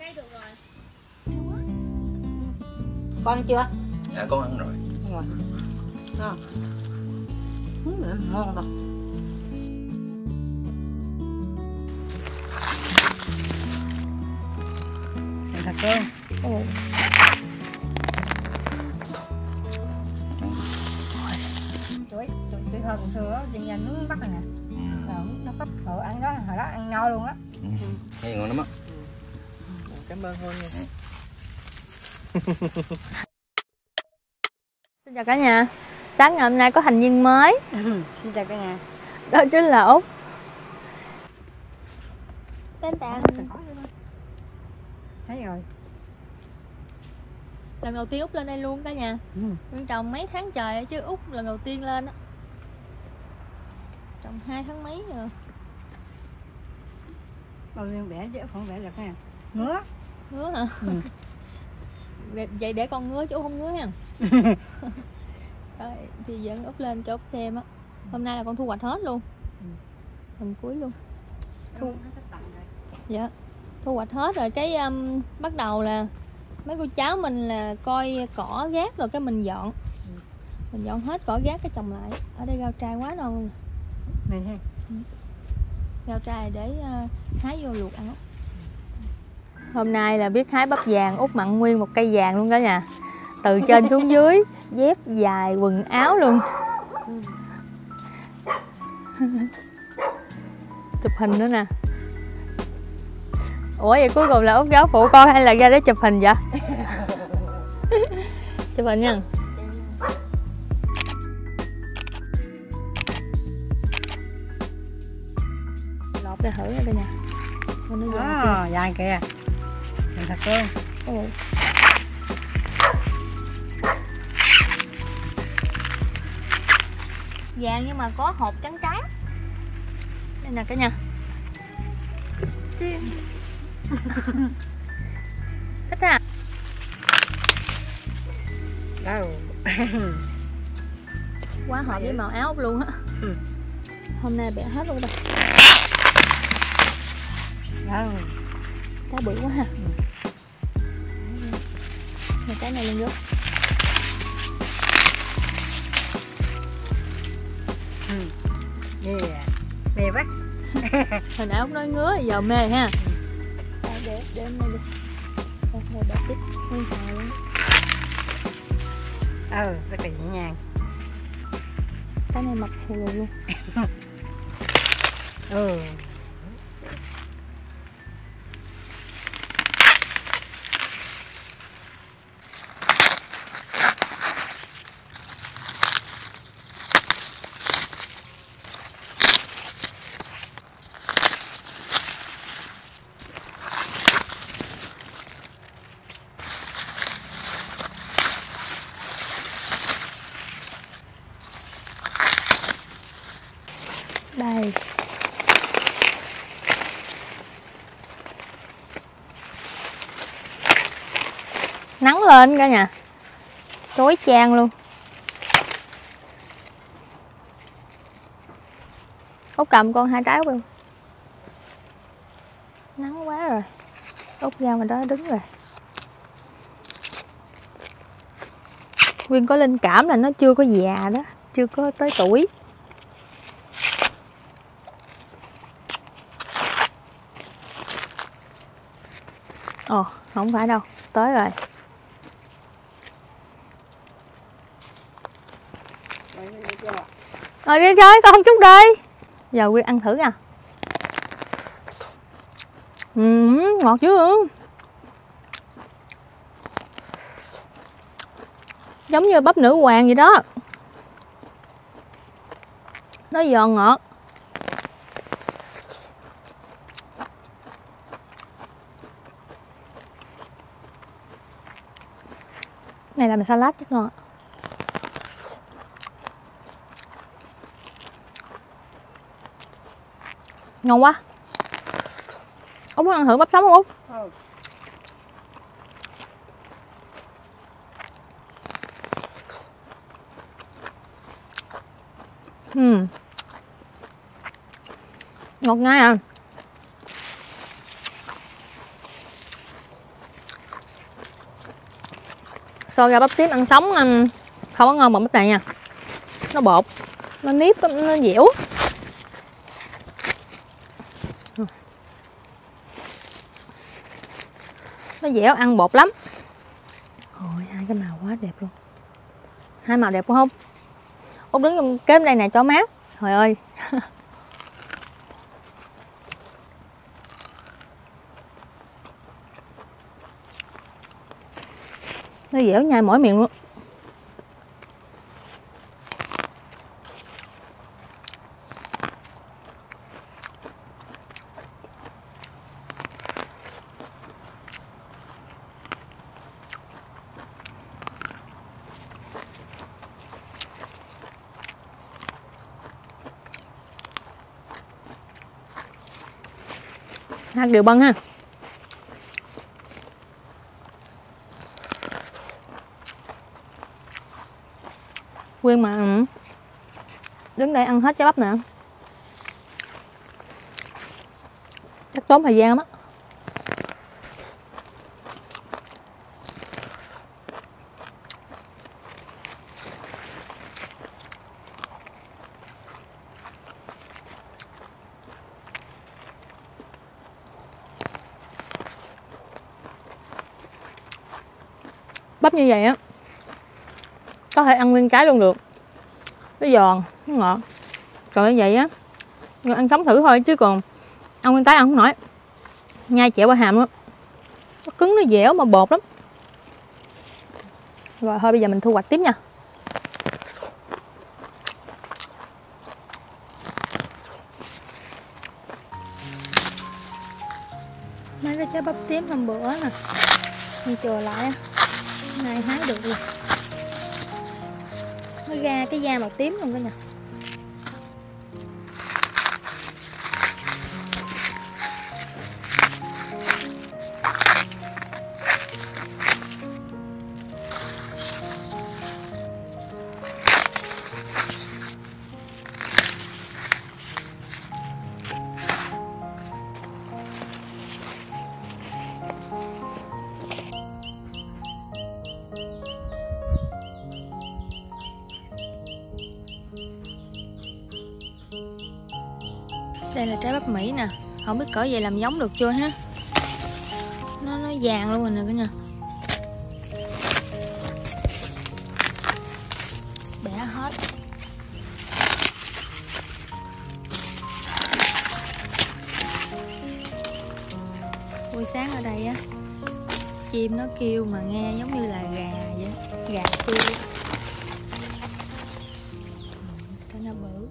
cái được rồi. Con ăn chưa? Dạ con ăn rồi. Ngon. Ngon rồi. Thật cơm. Tuổi thơ của xưa trên nhà nướng Bắc này nè. Nó bắp ăn đó, hồi đó ăn no luôn á. Thấy ngon lắm á. Cảm ơn Hôn nha. Xin chào cả nhà. Sáng ngày hôm nay có thành viên mới. Xin chào cả nhà. Đó chính là Út. Tên tạm. Thấy rồi. Lần đầu tiên Út lên đây luôn cả nhà. Nguyên trồng mấy tháng trời chứ Út lần đầu tiên lên á. Trồng 2 tháng mấy rồi. Bao nhiêu bẻ chứ không bẻ được nha. Ngứa. Ngứa hả? Vậy để con ngứa chứ Út không ngứa nha. Rồi, thì dẫn Út lên cho Út xem á. Hôm nay là con thu hoạch hết luôn. Phần cuối luôn. Dạ. Thu hoạch hết rồi cái bắt đầu là mấy cô cháu mình là coi cỏ gác rồi cái mình dọn. Mình dọn hết cỏ gác cái trồng lại. Ở đây rau trai quá non luôn. Này ha. Rau trai để hái vô luộc ăn. Hôm nay là biết hái bắp vàng, Út mặn nguyên một cây vàng luôn cả nhà. Từ trên xuống dưới, dép dài, quần áo luôn. Chụp hình nữa nè. Ủa vậy cuối cùng là Út giáo phụ con hay là ra để chụp hình vậy? Chụp hình nha. Lọt ra thử ở đây nè. Nó dài kìa. Thật luôn. Vàng nhưng mà có hột trắng trắng. Đây nè cả nhà. Thích à? Đâu. Quá hợp với màu áo luôn á. Hôm nay bẻ hết luôn rồi. Đâu. Trái bự quá ha. Cái này lên vô. Mê bắt. Hồi nãy Út nói ngứa giờ mê ha. Để em đây đi. Thôi để tiếp nguyên xào luôn. Rất là nhẹ nhàng. Cái này mập hù lù luôn. Đây. Nắng lên cả nhà. Chói chang luôn. Út cầm con 2 trái luôn. Nắng quá rồi. Út ra ngoài đó đứng rồi. Nguyên có linh cảm là nó chưa có già đó, chưa có tới tuổi. Ồ, không phải đâu, tới rồi. Rồi đi chơi con chút đi. Giờ Quyên ăn thử nè. Ngọt chứ. Giống như bắp nữ hoàng vậy đó. Nó giòn ngọt. Này làm salad rất ngon. Ngon quá. Út muốn ăn thử bắp sống không Út? Ngọt ngay à. xôi gà bắp tím ăn sống không có ngon bằng bắp này nha. Nó bột, nó níp, nó dẻo. Nó dẻo, ăn bột lắm. Ôi, hai cái màu quá đẹp luôn. Hai màu đẹp không? Út đứng kế bên đây nè cho mát. Trời ơi. Nó dẻo nhai mỗi miệng luôn. Hạt điều bân ha. Nguyên mà đứng đây ăn hết trái bắp nè. Chắc tốn thời gian lắm á. Bắp như vậy á có thể ăn nguyên cái luôn được, nó giòn, nó ngọt. Còn như vậy á ăn sống thử thôi, chứ còn ăn nguyên cái ăn không nổi, nhai chẹo qua hàm luôn. Nó cứng, nó dẻo mà bột lắm. Rồi thôi bây giờ mình thu hoạch tiếp nha. Mấy cái trái bắp tím hôm bữa nè, mình chừa lại nay hái được luôn. Nó ra cái da màu tím luôn đó nè. Đây là trái bắp Mỹ nè, không biết cỡ vậy làm giống được chưa ha. Nó vàng luôn rồi nè cả nhà. Bẻ hết. Buổi sáng ở đây á, chim nó kêu mà nghe giống như là gà vậy, gà kêu. Cái nó bự.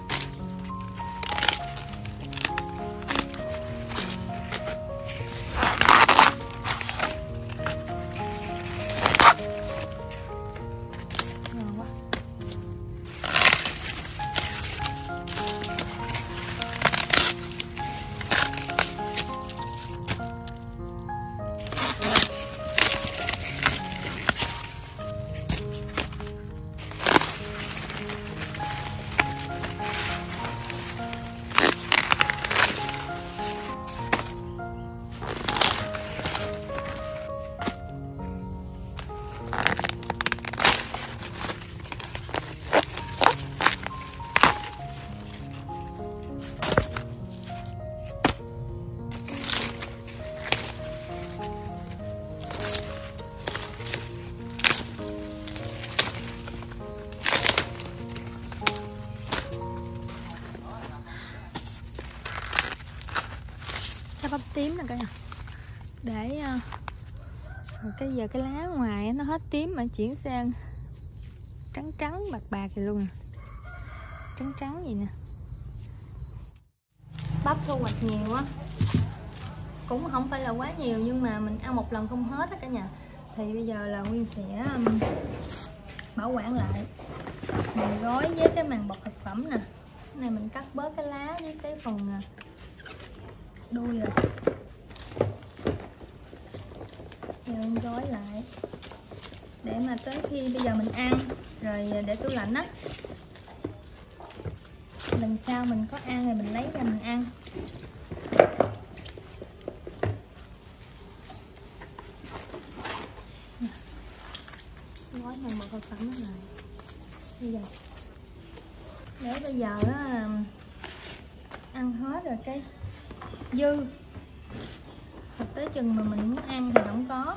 Bắp tím nè cả nhà, để cái giờ cái lá ngoài nó hết tím mà chuyển sang trắng trắng bạc bạc vậy luôn nè, trắng trắng vậy nè. Bắp thu hoạch nhiều á, cũng không phải là quá nhiều nhưng mà mình ăn một lần không hết á cả nhà. Thì bây giờ là Nguyên sẽ bảo quản lại, mình gói với cái màng bọc thực phẩm nè. Cái này mình cắt bớt cái lá với cái phần đuôi rồi, giờ mình gói lại để mà tới khi bây giờ mình ăn rồi để tủ lạnh á, lần sau mình có ăn thì mình lấy ra mình ăn. đang bật sẵn nó này. Bây giờ để bây giờ á, ăn hết rồi cái dư thực tới chừng mà mình muốn ăn thì không có.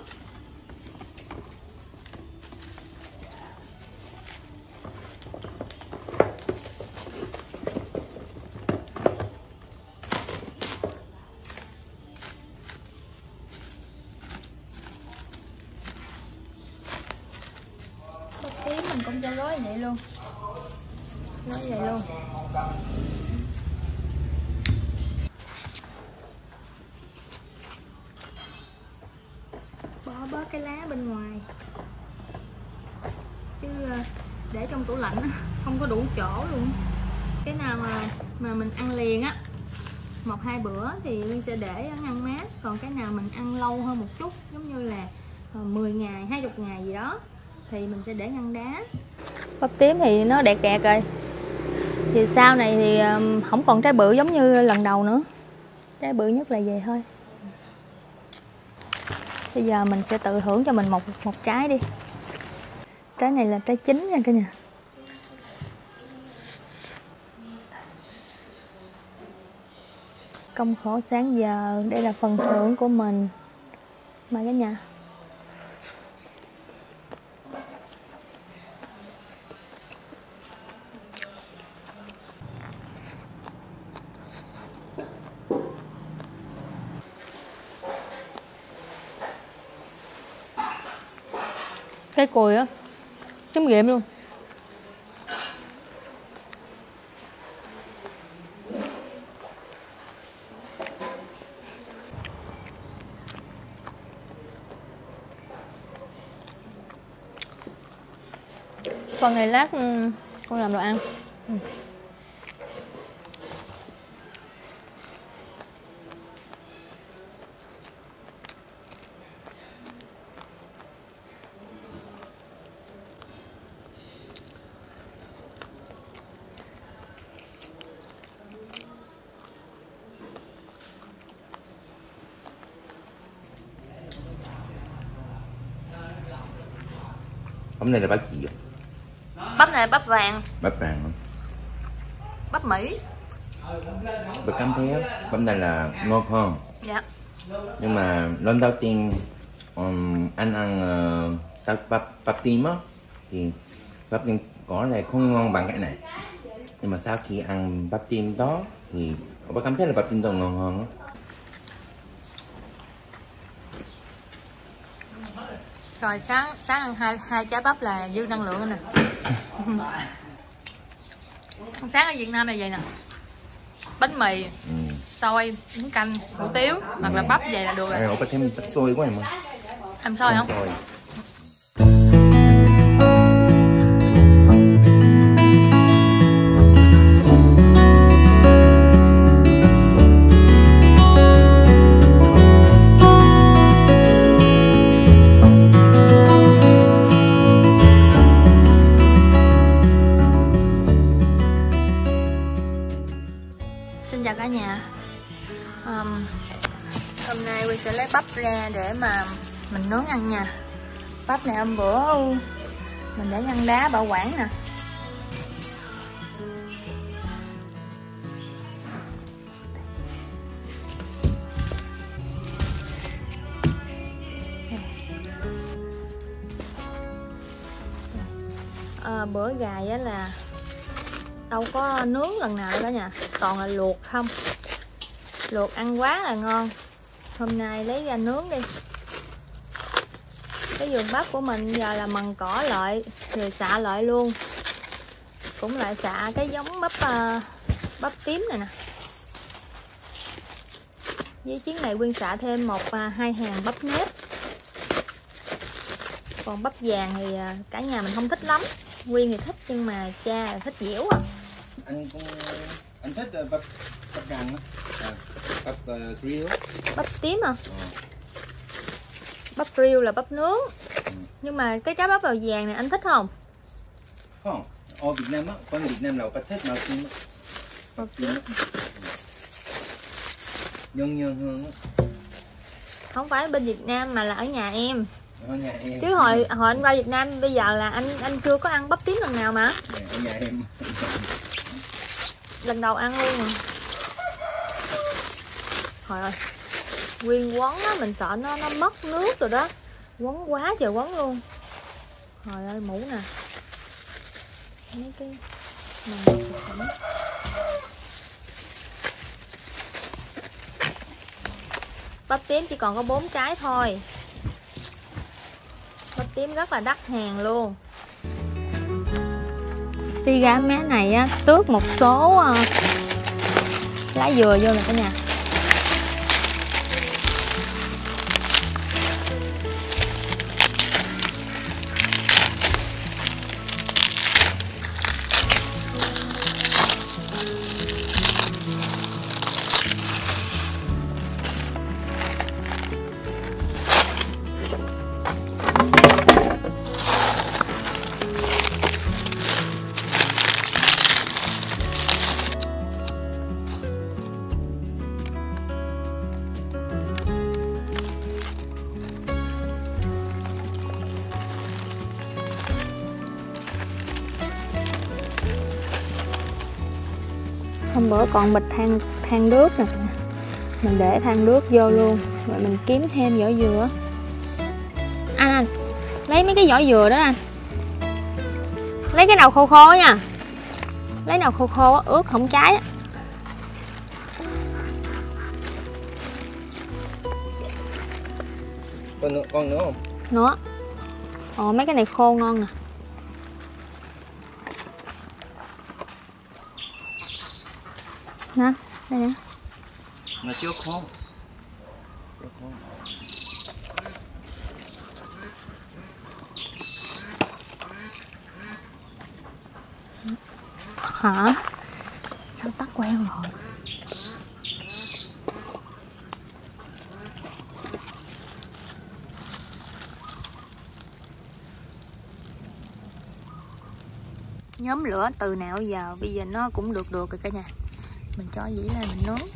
Bắp tím mình cũng cho gói vậy luôn, gói vậy luôn. Bỏ bớt cái lá bên ngoài chứ để trong tủ lạnh không có đủ chỗ luôn. Cái nào mà mình ăn liền á, 1-2 bữa thì Nguyên sẽ để ở ngăn mát, còn cái nào mình ăn lâu hơn một chút, giống như là 10 ngày 20 ngày gì đó thì mình sẽ để ngăn đá. Bắp tím thì nó đẹp kẹt rồi, thì sau này thì không còn trái bự giống như lần đầu nữa, trái bự nhất là về thôi. Bây giờ mình sẽ tự thưởng cho mình một trái đi. Trái này là trái chín nha cả nhà. Công khổ sáng giờ, đây là phần thưởng của mình. Mời cả nhà. Cái cùi á, chấm nghiệm luôn. Phần này lát con làm đồ ăn. Bắp này là bắp gì vậy? Bắp này là bắp vàng. Bắp vàng không? Bắp Mỹ. Bắp cam thế á, bắp này là ngon hơn. Dạ. Nhưng mà lần đầu tiên anh ăn bắp tim á, thì bắp tim có này không ngon bằng cái này. Nhưng mà sau khi ăn bắp tim đó thì bắp cảm thấy là bắp tim đó ngon hơn á. Rồi sáng ăn hai trái bắp là dư năng lượng nè. Ăn sáng ở Việt Nam là vậy nè. Bánh mì, xôi, bún canh, hủ tiếu hoặc là bắp vậy là được rồi. Ủa, bắp thêm xôi quá em ơi. Ăn xôi không? Xôi. Xin chào cả nhà. Hôm nay Quy sẽ lấy bắp ra để mà mình nướng ăn nha. Bắp này hôm bữa mình để ngăn đá bảo quản nè. Bữa gài á là đâu có nướng lần nào đâu cả nhà, toàn là luộc không. Luộc ăn quá là ngon. Hôm nay lấy ra nướng đi. Cái vườn bắp của mình giờ là mần cỏ lại rồi xạ lại luôn. Cũng lại xạ cái giống bắp tím này nè. Với chuyến này Quyên xạ thêm 1-2 hàng bắp nếp. Còn bắp vàng thì cả nhà mình không thích lắm. Quyên thì thích nhưng mà cha thích dẻo à. Anh thích bắp vàng á, bắp grill. Bắp tím à? Bắp grill là bắp nướng. Nhưng mà cái trái bắp màu vàng này anh thích không? Không, ở Việt Nam á, có người Việt Nam nào thích màu tím á. Bắp tím. Nhân hơn á. Không phải bên Việt Nam mà là ở nhà em. Chứ hồi anh qua Việt Nam bây giờ là anh chưa có ăn bắp tím lần nào mà. Ở nhà em. Lần đầu ăn luôn mà. Trời ơi, nguyên quấn á, mình sợ nó mất nước rồi đó. Quấn quá trời quấn luôn. Trời ơi, mũ nè. Mấy cái màng thực phẩm. Bắp tím chỉ còn có 4 trái thôi. Bắp tím rất là đắt hàng luôn. Đi ra mé này á, tước một số lá dừa vô nè cả nhà. Hôm bữa còn bịch than nước nè, mình để than nước vô luôn, rồi mình kiếm thêm vỏ dừa. Anh lấy mấy cái vỏ dừa đó anh, lấy cái nào khô khô nha, lấy nào khô khô ướt không cháy. Con nữa không? Nữa. Mấy cái này khô ngon nè. Nè, đây nè. Nó chưa khô. Hả? Sao tắt quen rồi? Nhóm lửa từ nào giờ bây giờ nó cũng được rồi cả nhà. Mình cho dĩ lên mình nướng.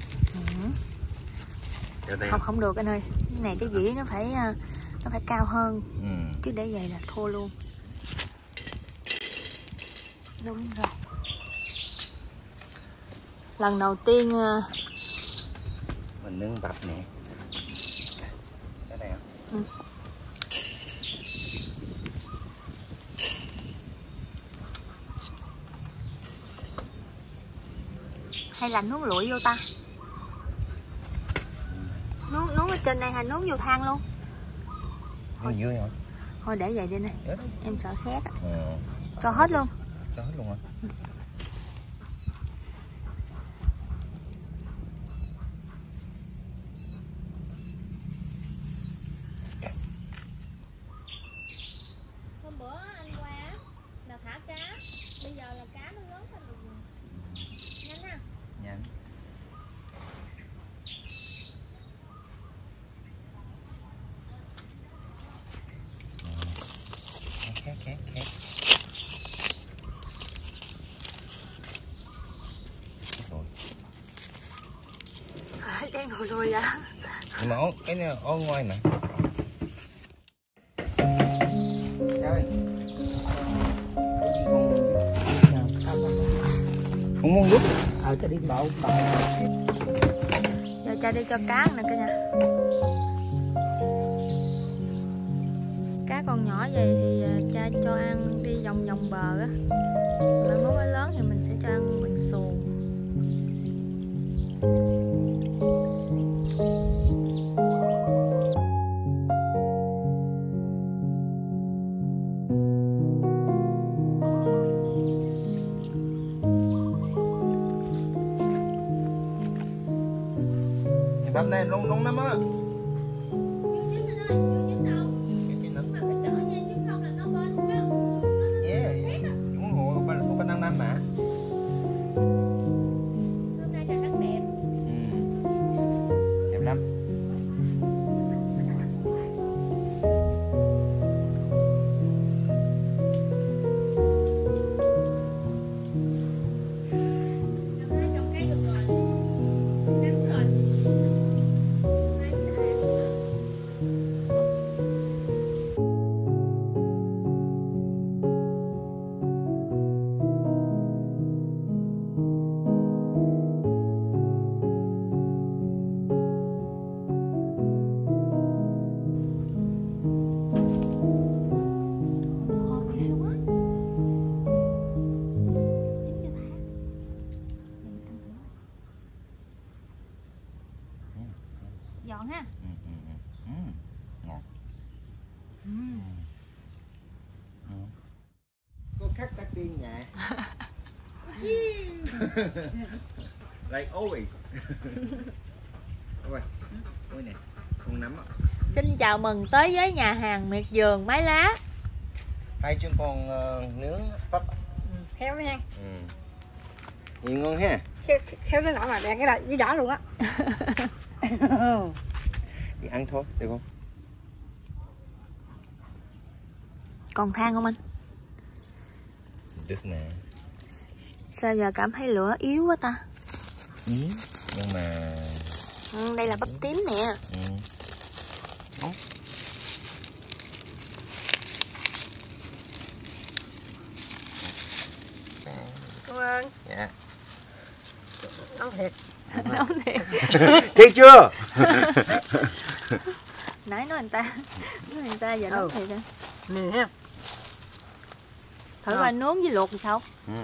Không được anh ơi. Cái này cái dĩ nó phải cao hơn. Chứ để vậy là thua luôn. Đúng rồi. Lần đầu tiên mình nướng bắp nè. Cái này không? Hay là nướng lụi vô ta? Nướng ở trên đây hay nướng vô than luôn? Nướng dưới hả? Thôi để vậy đi nè. Em sợ khét. Cho hết luôn. Cho hết luôn hả? Hôm bữa anh qua là thả cá, bây giờ là cá nó lớn hơn được. Nhanh ha. Nhanh. Khét. Đen lùi lùi ra. Nhưng mà cái này ở ngoài mà. Trời. Không muốn rút. Cho đi bộ. Giờ cha đi cho cá nè cả nhà. Cá con nhỏ vậy thì cha cho ăn đi vòng bờ á. Mai mốt nó lớn thì mình sẽ cho ăn bằng xuồng. Bắp này nóng lắm á. Like always. Ôi, ôi nè, con nắm á. Xin chào mừng tới với nhà hàng miệt vườn Mái Lá. Hai chân con nướng bắp. Khéo nha. Nhìn ngon ha. Khéo nó nọ mà đen cái này với đỏ luôn á. Thì ăn thôi, được không? Còn than không anh? Được mà. Sao giờ cảm thấy lửa yếu quá ta? Nhưng mà Đây là bắp tím nè. Cảm ơn. Dạ. Ngon thiệt. Nấu thiệt. Thấy chưa? Nãy nói người ta giờ nấu thiệt rồi. Nè ha. Thử coi nướng với luộc thì sao?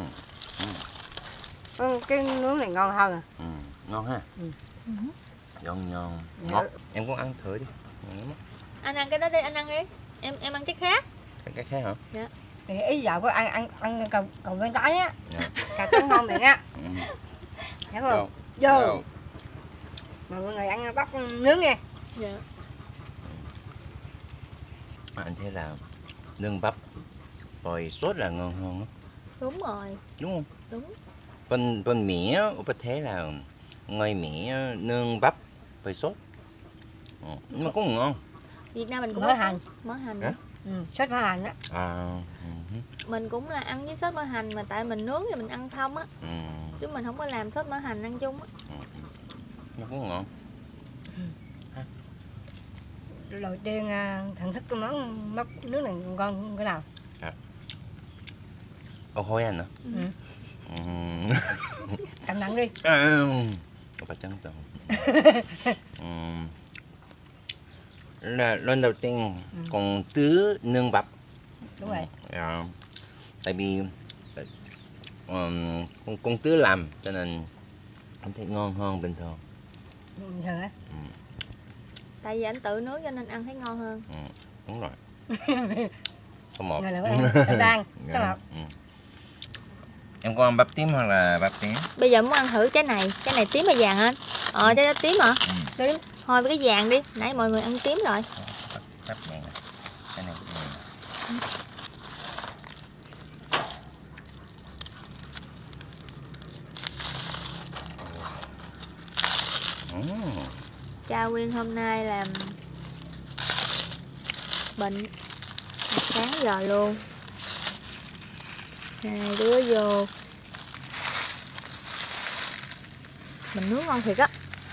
Cái nướng này ngon hơn à. Ngon ha. Giòn giòn. Ngọt. Em cũng ăn thử đi. Anh ăn cái đó đi, anh ăn đi. Em ăn cái khác. Cái khác hả? Dạ. Thì ý dạo có ăn cầu bên trái á. Cà trắng ngon miệng á. Hiểu không? Vô. Mà mọi người ăn bắp nướng nha. Dạ. Anh thấy là nướng bắp rồi sốt là ngon hơn đó. Đúng rồi. Đúng không? Đúng. Bên Mỹ có thấy là ngoài Mỹ nướng bắp với sốt. Nhưng mà cũng ngon. Việt Nam mình cũng Mỡ hành. Mỡ hành. Hả? Sốt mỡ hành á. Mình cũng là ăn với sốt mỡ hành mà tại mình nướng thì mình ăn không á. Chứ mình không có làm sốt mỡ hành ăn chung á. Nó cũng ngon. Đầu tiên thằng thích cái món bắp nướng này ngon cái nào? Ô hôi anh hả? Cầm nặng đi. Bà trắng tàu. Là lần đầu tiên con Tứ nướng bắp. Đúng rồi. Tại vì con Tứ làm cho nên anh thấy ngon hơn bình thường. Bình thường á. Tại vì anh tự nướng cho nên ăn thấy ngon hơn. Đúng rồi. Số 1. Người là em đang. Số 1. Em có ăn bắp tím hoặc là bắp tím? Bây giờ muốn ăn thử trái này tím hay vàng anh? Trái đó tím hả? Tím. Thôi với cái vàng đi, nãy mọi người ăn tím rồi. Bắp vàng này. Cái này cũng Cha Nguyên hôm nay làm bệnh sáng giờ luôn. Hai đứa vô mình nướng ngon thiệt á.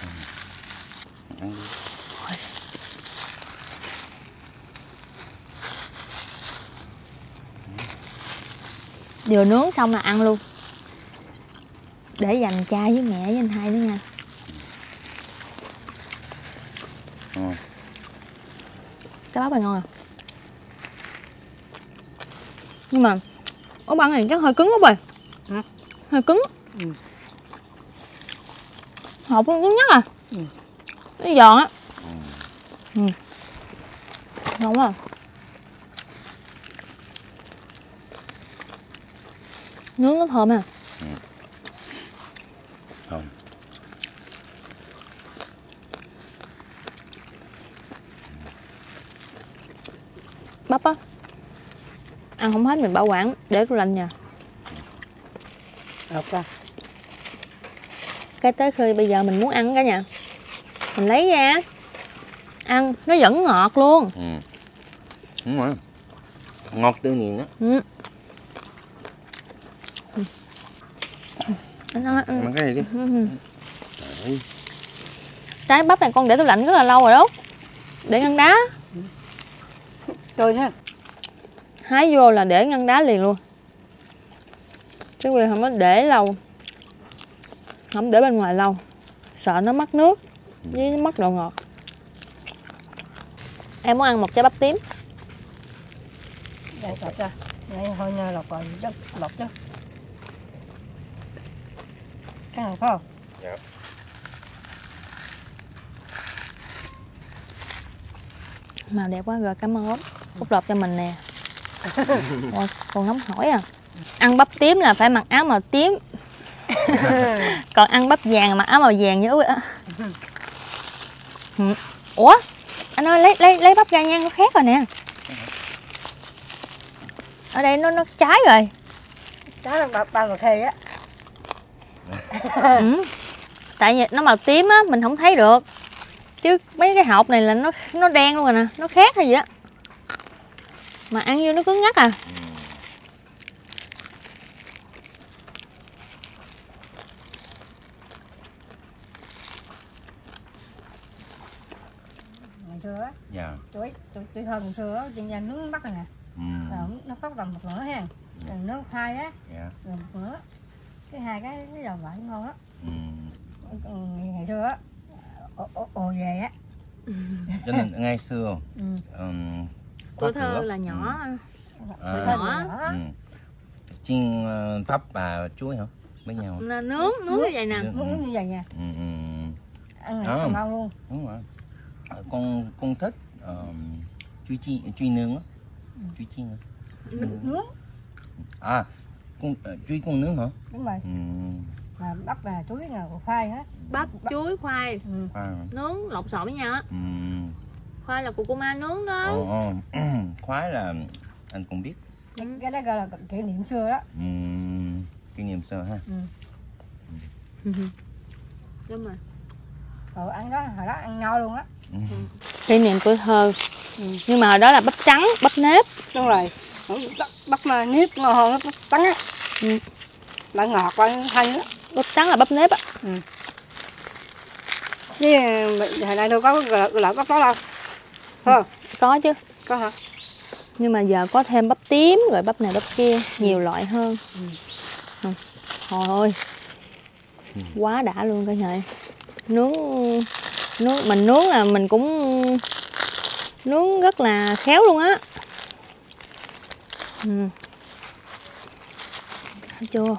Vừa nướng xong là ăn luôn, để dành cha với mẹ với anh hai nữa nha. Cái bắp này ngon à, nhưng mà ống băng này chắc hơi cứng quá rồi. Hơi cứng. Hộp cũng cứng nhắc à. Nó giòn á. Ngon quá à. Nướng nó thơm à. Thơm. Bắp á, ăn không hết mình bảo quản để tủ lạnh nha. Được rồi. Cái tới khi bây giờ mình muốn ăn cả nhà, mình lấy ra ăn nó vẫn ngọt luôn. Đúng rồi, ngọt tự nhiên á. Anh ăn cái này đi. Trái bắp này con để tủ lạnh rất là lâu rồi đó, để ngăn đá. Tôi ha. Hái vô là để ngăn đá liền luôn, chứ Nguyên không có để lâu, không để bên ngoài lâu, sợ nó mất nước với nó mất độ ngọt. Em muốn ăn một trái bắp tím. Đây lọc ra. Đây thôi nha, lọc rồi đất lọc chứ. Cái này phải không? Dạ. Màu đẹp quá rồi, cảm ơn Út lọc cho mình nè. Ôi, còn nóng hổi à. Ăn bắp tím là phải mặc áo màu tím. Còn ăn bắp vàng mặc áo màu vàng như Út á. Ủa anh ơi, lấy bắp ra nha, nó khác rồi nè. Ở đây nó trái rồi. Trái là bao một thề á. Tại vì nó màu tím á, mình không thấy được. Chứ mấy cái hộp này là nó đen luôn rồi nè, nó khác hay gì đó. Mà ăn vô nó cứng ngắc à. Ngày xưa á, Dạ. tuổi thơ ngày xưa á, trên nhà nướng bắt rồi nè. Rồi nó phát bằng một nửa ha. Rồi nướng hai á, Dạ. rồi một nửa. Cái hai cái dầu vải ngon đó. Ừ. Ngày xưa á, ồ về á. Cho nên ngày xưa Tuổi thơ là nhỏ. Tuổi thơ là nhỏ. chiên bắp và chuối hả? Với nhau. Nướng như vậy nè. Nướng như vậy nha. Ăn này ngon luôn. Đúng rồi. Con thích chuối nướng á. Chuối chiên á. Nướng. À, chuối con nướng hả? Đúng rồi. Mà bắp là chuối là khoai hết. Bắp, chuối, khoai. Khoai. Nướng lộn xộn với nhau á. Khoai là curcuma nướng đó. Khoai là anh cũng biết. Cái đó gọi là kỷ niệm xưa đó. Kỷ niệm xưa ha. Đúng rồi. Ăn đó, hồi đó ăn ngon luôn á. Kỷ niệm tuổi thơ. Nhưng mà hồi đó là bắp trắng, bắp nếp. Đúng rồi. Bắp mà nếp ngon hơn bắp trắng á. Lại ngọt lại thanh á. Bắp trắng là bắp nếp á. Chứ hồi nay đâu có loại bắp đó đâu. Phải không? Có chứ. Có hả? Nhưng mà giờ có thêm bắp tím rồi bắp này bắp kia, nhiều loại hơn. Trời ơi. Quá đã luôn cả nhà. Nướng mình nướng là mình cũng nướng rất là khéo luôn á. Thấy chưa?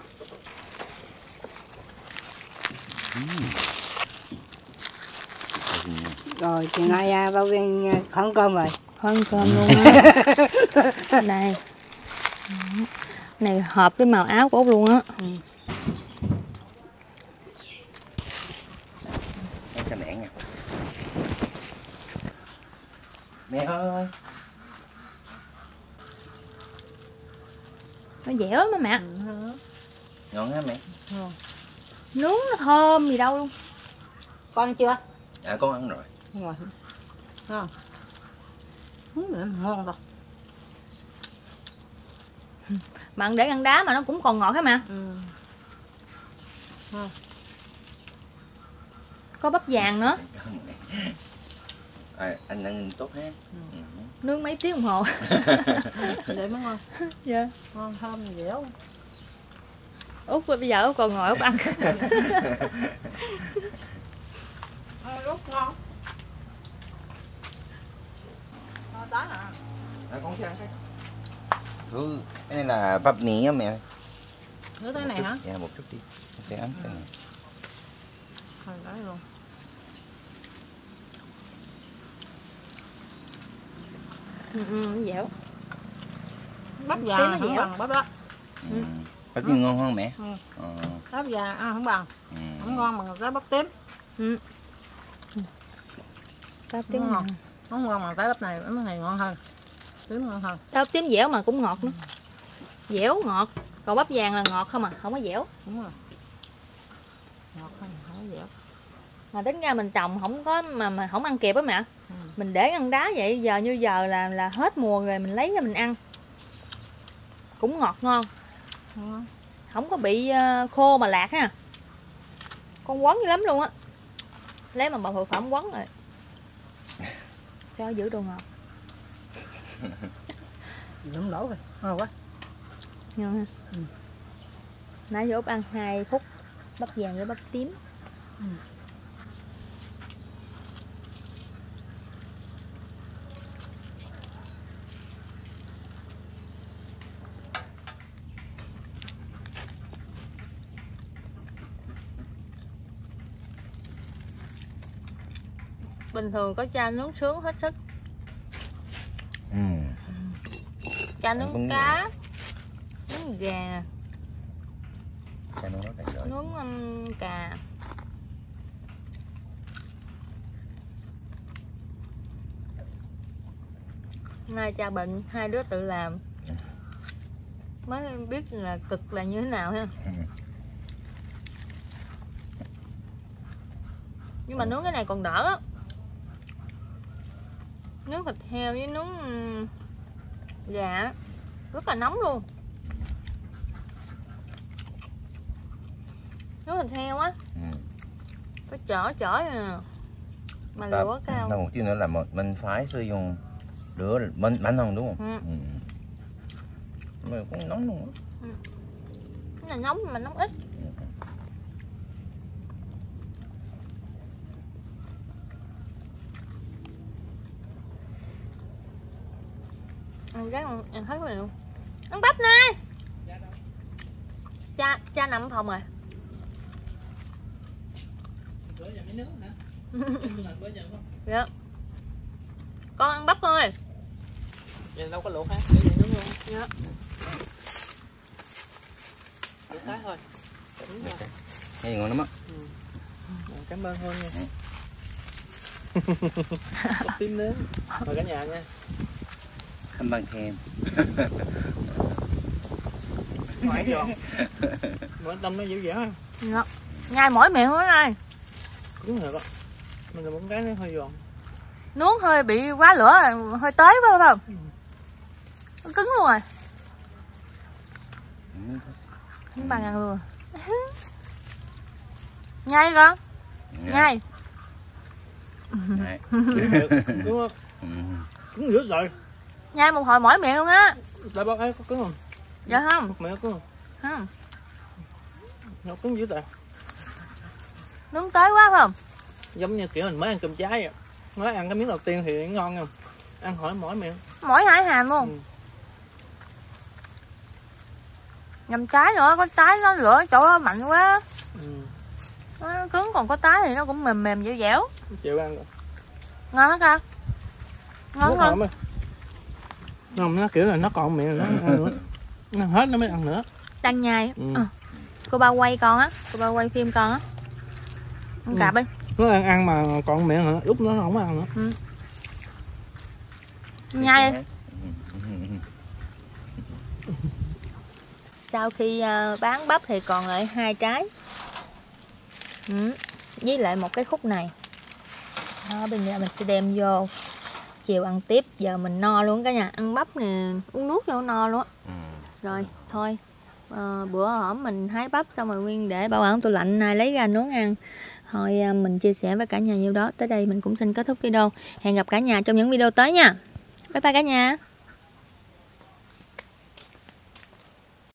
Rồi chiều nay bao viên khoảng cơm rồi. Khoan cơm luôn á. Đây. Này hợp với màu áo của Út luôn á. Em cho mẹ nha. Mẹ ơi. Nó dẻo lắm á mẹ. Ngon hả mẹ? Nướng nó thơm gì đâu luôn. Con ăn chưa? Dạ con ăn rồi. Ngon. Ngon. Ngon rồi. Mà ăn để ăn đá mà nó cũng còn ngọt hết mà. Có bắp vàng nữa. Anh ăn tốt ha. Nướng mấy tiếng đồng hồ. Để mới ngon. Dạ. Ngon thơm dẻo. Út bây giờ Út còn ngồi Út ăn. Út ngon. Ngon đó hả? Con sẽ ăn cái. Cái này là bắp mì á mẹ. Nước cái này hả? Dạ một chút đi. Con sẽ ăn cái này. Thôi đó luôn. Dẻo. Bắp già không bằng bắp đó. Bắp tím ngon hơn mẹ. Bắp già ăn không bằng. Không ngon bằng cái bắp tím. Bắp tím ngon. Không ngon bằng cái bắp này ngon hơn. Tím ngon hơn. Bắp tím dẻo mà cũng ngọt nữa. Dẻo ngọt. Còn bắp vàng là ngọt không à, không có dẻo. Đúng rồi. Ngọt không có dẻo. Mà tính ra mình trồng không có mà không ăn kịp á mẹ. Mình để ăn đá vậy giờ như giờ là hết mùa rồi mình lấy ra mình ăn. Cũng ngọt ngon. Không có bị khô mà lạc ha. Con quấn dữ lắm luôn á. Lấy mà bảo thực phẩm quấn rồi. Cho giữ đồ ngọt. Đúng lỗ rồi. Ngon quá. Ngon ha. Nãy giờ Út ăn 2 phút bắp vàng với bắp tím. Bình thường có cha nướng sướng hết sức. Cha nướng cá, nướng gà. Cha nướng này rồi. Nướng cà. Nay cha bệnh, hai đứa tự làm mới biết là cực là như thế nào ha. Nhưng mà nướng cái này còn đỡ á. Nướng thịt heo với nướng gà rất là nóng luôn. Nướng thịt heo á, phải chở mà lửa cao. Một chút nữa là mình phải sử dụng lửa mạnh hơn đúng không? Mà cũng nóng luôn. Cái này nóng mà nóng ít. Ăn rác ăn hết rồi luôn. Ăn bắp nè. Cha nằm ở phòng rồi. Bữa giờ mới nướng hả? Bữa giờ không? Dạ. Con ăn bắp thôi. Vậy đâu có luộc hả? Để vậy nướng luôn. Dạ. Luộc cái thôi. Đúng rồi. Nghe ngon lắm á. Cảm ơn Hương nha. Cốc tím nướng. Mời cả nhà nha. Cảm ơn thêm. Ngoại giòn. Mỗi tâm nó dữ dữ ha. Dạ. Nhai mỗi miệng thôi này. Đúng rồi đó. Mình là một cái nó hơi giòn. Nướng hơi bị quá lửa, hơi tới phải không? Nó cứng luôn rồi. Không bằng ăn luôn. Nhai con. Nhai. Đúng không? Cứng dữ rồi. Nhai một hồi mỗi miệng luôn á. Tại bác ấy có cứng không? Dạ không. Một miệng có cứng không? Không. Nó cứng dữ tại. Nướng tới quá phải không? Giống như kiểu mình mới ăn cơm cháy vậy. Mới ăn cái miếng đầu tiên thì ngon không? Ăn hỏi mỗi miệng. Mỗi hải hàm luôn. Nhầm trái nữa, có trái nó lửa chỗ nó mạnh quá. Nó cứng, còn có trái thì nó cũng mềm mềm dẻo dẻo. Chịu ăn rồi. Ngon hả con? Ngon không? Không, nó kiểu là nó còn miệng nó ăn nữa. Nó hết nó mới ăn nữa. Đang nhai. Cô ba quay con á, cô ba quay phim con á. Con cạp đi. Nó ăn mà còn miệng hả? Lúc nó không ăn nữa. Nhai đi. Sau khi bán bắp thì còn lại 2 trái. Với lại một cái khúc này. Đó, bây giờ mình sẽ đem vô chiều ăn tiếp. Giờ mình no luôn cả nhà. Ăn bắp nè, uống nước vô no luôn. Rồi, thôi. Bữa hổm mình hái bắp xong rồi Nguyên để bảo quản tủ lạnh, nay lấy ra nướng ăn. Thôi mình chia sẻ với cả nhà nhiêu đó. Tới đây mình cũng xin kết thúc video. Hẹn gặp cả nhà trong những video tới nha. Bye bye cả nhà.